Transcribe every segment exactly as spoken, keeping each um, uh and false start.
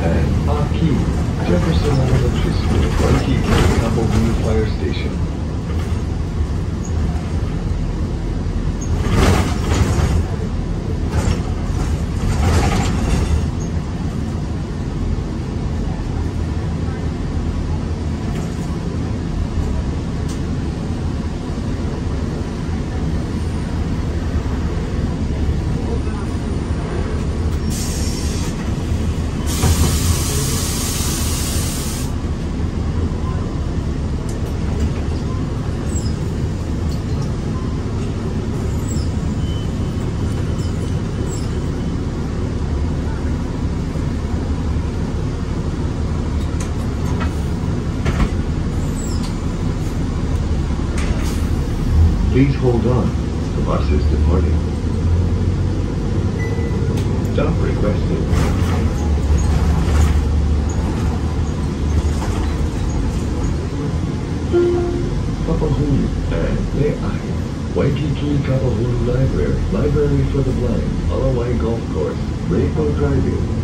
and Aki, Jefferson Elementary School, Waikiki, Campbell View Fire Station. Please hold on. The bus is departing. Stop requested. Papahulu and Le'ai. Waikiki Kapahulu Library. Library for the Blind. Alawai Golf Course. Rainbow Driving.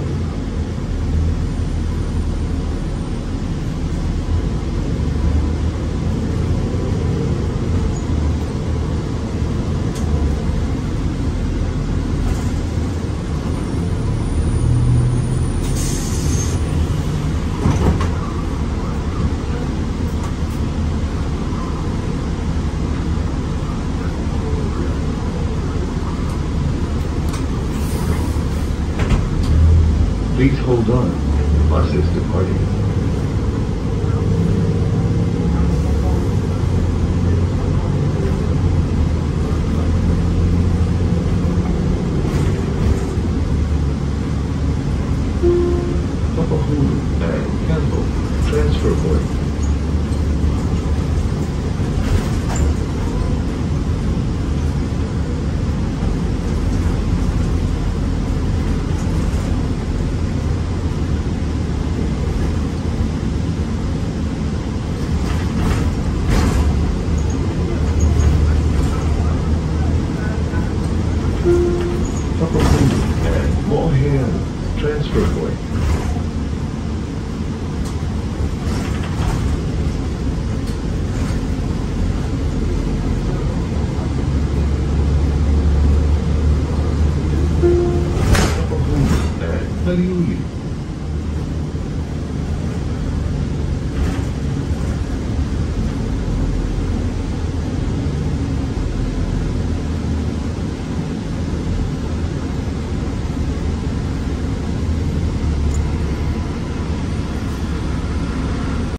Please hold on. The bus is departing. Papahulu and Campbell. Transfer point. Papahulu and Mohan. Transfer point.